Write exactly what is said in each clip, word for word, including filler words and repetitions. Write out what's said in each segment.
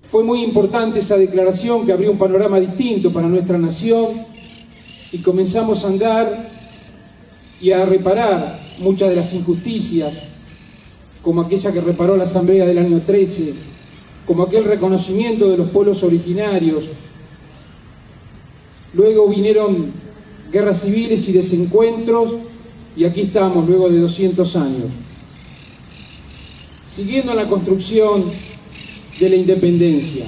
Fue muy importante esa declaración que abrió un panorama distinto para nuestra nación y comenzamos a andar y a reparar muchas de las injusticias, como aquella que reparó la Asamblea del año trece, como aquel reconocimiento de los pueblos originarios. Luego vinieron guerras civiles y desencuentros, y aquí estamos luego de doscientos años. Siguiendo en la construcción de la independencia.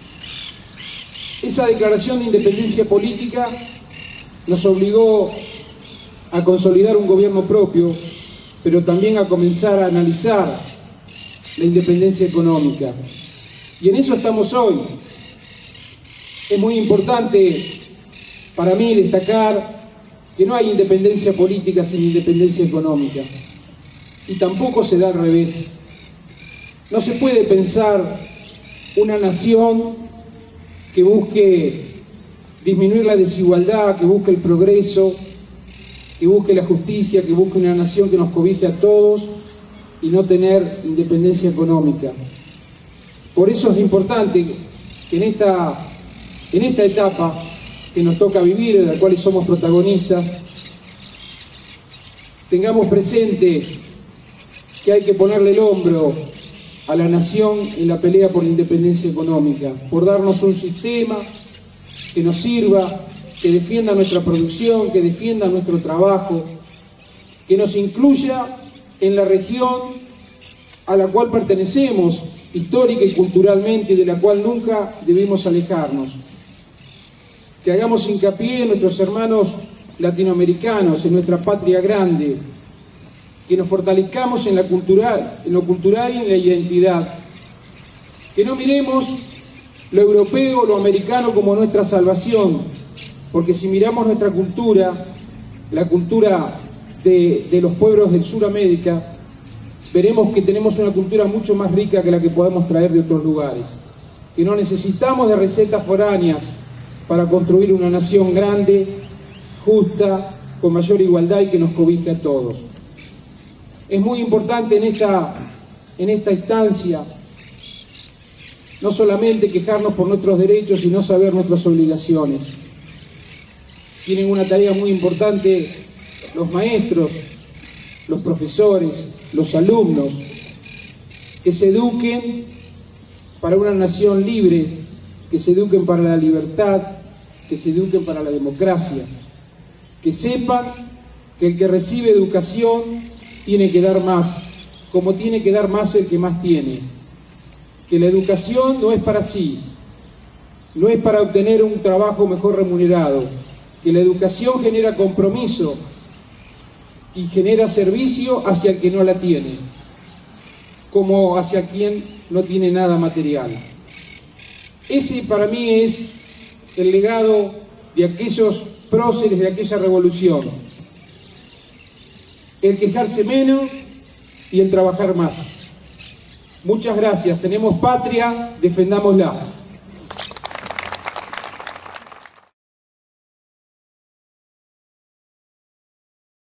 Esa declaración de independencia política nos obligó a consolidar un gobierno propio, pero también a comenzar a analizar la independencia económica. Y en eso estamos hoy. Es muy importante para mí destacar que no hay independencia política sin independencia económica. Y tampoco se da al revés. No se puede pensar una nación que busque disminuir la desigualdad, que busque el progreso, que busque la justicia, que busque una nación que nos cobije a todos y no tener independencia económica. Por eso es importante que en esta, en esta etapa que nos toca vivir, en la cual somos protagonistas, tengamos presente que hay que ponerle el hombro a la nación en la pelea por la independencia económica, por darnos un sistema que nos sirva, que defienda nuestra producción, que defienda nuestro trabajo, que nos incluya en la región a la cual pertenecemos histórica y culturalmente y de la cual nunca debemos alejarnos. Que hagamos hincapié en nuestros hermanos latinoamericanos, en nuestra patria grande, que nos fortalezcamos en, la cultural, en lo cultural y en la identidad, que no miremos lo europeo o lo americano como nuestra salvación, porque si miramos nuestra cultura, la cultura de, de los pueblos del Suramérica, veremos que tenemos una cultura mucho más rica que la que podemos traer de otros lugares, que no necesitamos de recetas foráneas para construir una nación grande, justa, con mayor igualdad y que nos cobije a todos. Es muy importante en esta, en esta instancia no solamente quejarnos por nuestros derechos, sino saber nuestras obligaciones. Tienen una tarea muy importante los maestros, los profesores, los alumnos, que se eduquen para una nación libre, que se eduquen para la libertad, que se eduquen para la democracia, que sepan que el que recibe educación tiene que dar más, como tiene que dar más el que más tiene. Que la educación no es para sí, no es para obtener un trabajo mejor remunerado, que la educación genera compromiso y genera servicio hacia el que no la tiene, como hacia quien no tiene nada material. Ese para mí es el legado de aquellos próceres de aquella revolución. El quejarse menos y el trabajar más. Muchas gracias. Tenemos patria, defendámosla.